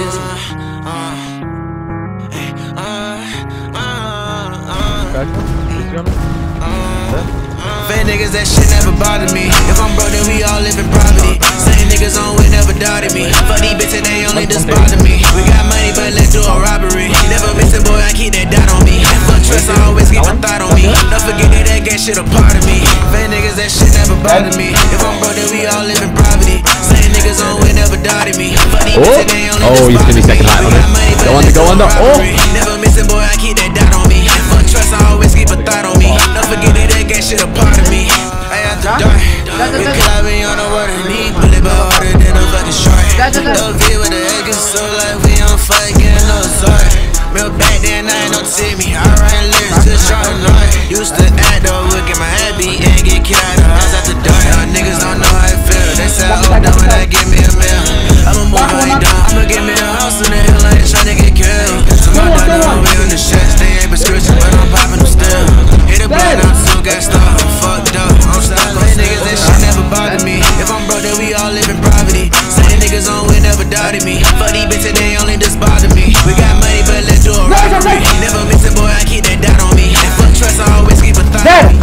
this Fake niggas, that shit never bothered me. If I'm broke, then we all live in poverty. Same niggas on we never doubted me. Fuck these bitches, they only just bother me. We got money, but let's do a robbery. Never missing, boy, I keep that dot on me. Fuck trust, I always keep a thought on me. Don't forget that gang shit a part of me. Fake niggas, that shit never bothered me. If I'm broke, then we all live in poverty. Same niggas on we never doubted me. Fuck these bitches, they only just bother me. Second height on it. Go under. Oh! Never missing, boy, I keep that dot on me. Fuck trust, I always keep a thought on me. Don't forget that gang shit a part of me. I have to die. We could be on the water, need bullet, but harder than a fucking shark. No V with the egg, so like we on fucking no sorry. Real back then, I ain't no Timmy. I write lyrics to try to know it. Used to act though, would get my head beat and get kicked out of the house after dark. Y'all niggas don't know how it feel. They say I hope that when I give me a meal, I'ma move right down. I'ma give me a house in the hill, I ain't tryna get killed. Somebody know we on the chest, they ain't prescription, but I'm popping them still. Hit the blood, I'm so gassed up, I'm fucked up. I'm stuck with niggas, that shit never bothered me. If I'm broke, then we all live in poverty. Same niggas on, we never doubted me. Fuck these bitches, they only just bother me. We got money, but let's do a robbery. Never missing, boy, I keep that dot on me. And fuck trust, I always keep a thought on me.